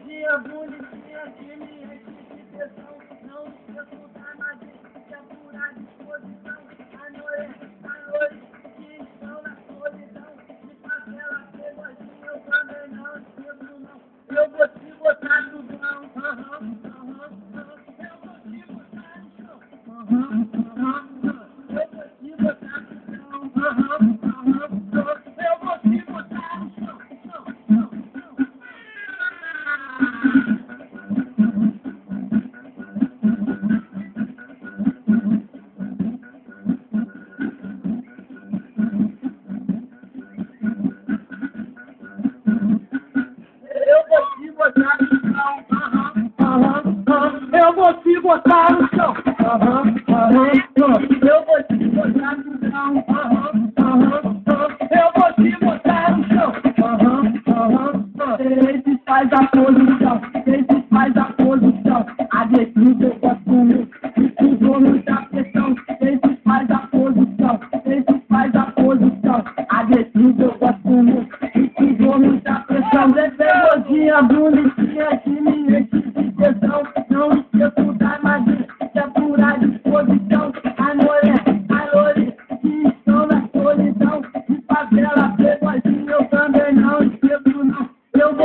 melodia bonitinha que me enche de tesão. Não esqueço da magia que é pura disposição. A noite que estão na solidão. De favela, melodia eu também não esqueço não. Eu vou te botar no chão. Eu vou te botar no chão. Eu vou te botar no chão. Eu vou te botar no chão. Eu vou te botar no chão. Eu vou te botar no chão. Eu vou te botar no chão. Esse faz a posição. Esse faz a posição. Agressivo eu gosto muito. Esse dono da pressão. Esse faz a posição. Esse faz a posição. Agressivo eu gosto muito. Esse dono da pressão. Melodia bonita.